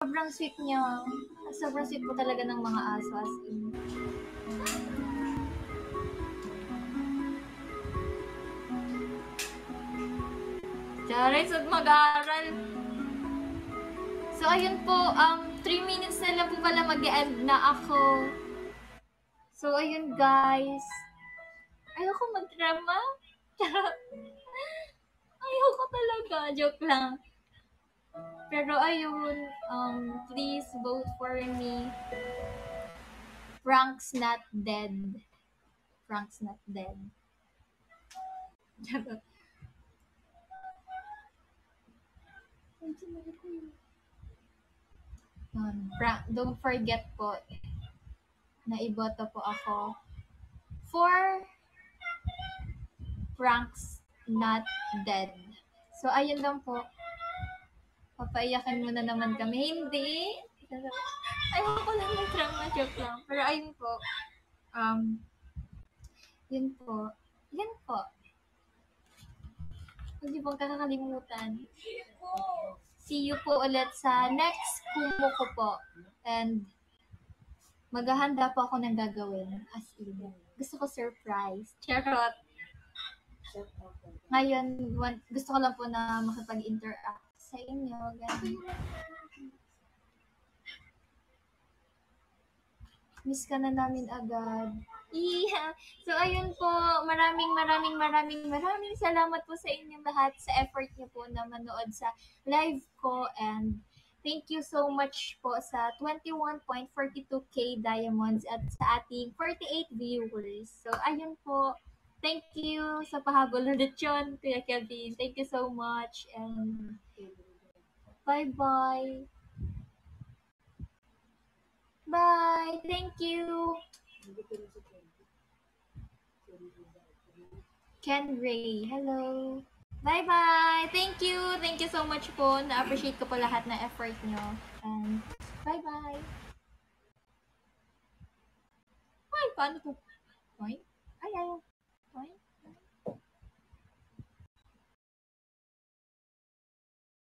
Sobrang sweet niya. Sobrang sweet po talaga ng mga aso as in. Charis at mag-aaral. So, ayun po, 3 minutes na lang po pala mag-end na ako. So, ayun guys. Ayoko mag-drama. Ayoko talaga. Joke lang. Pero ayun, please vote for me. Pranks not dead. Pranks not dead. Don't forget po na iboto po ako for Pranks not dead. So, ayun lang po. Papaiyakin mo na naman kami. Hindi. Ayoko lang ng drama. Joke lang. Pero ayun po. Yun po. Yan po. Hindi bang kakakalimutan. See you po ulit sa next Kumu ko po. And maghahanda po ako ng gagawin. As in. Gusto ko surprise. Charot. Ngayon, gusto ko lang po na makipag-interact sa inyo. Ganun. Miss ka na namin agad. Yeah. So, ayun po. Maraming salamat po sa inyong lahat sa effort niyo po na manood sa live ko. And thank you so much po sa 21.42k diamonds at sa ating 48 viewers. So, ayun po. Thank you sa pahabol ulit yun, Kuya Kelvin. Thank you so much. And bye-bye. Bye. Thank you. Ken Ray. Hello. Bye-bye. Thank you. Thank you so much po. Na-appreciate ko po lahat na effort nyo. And bye-bye. Ay, paano to? Ay, ay. Ay.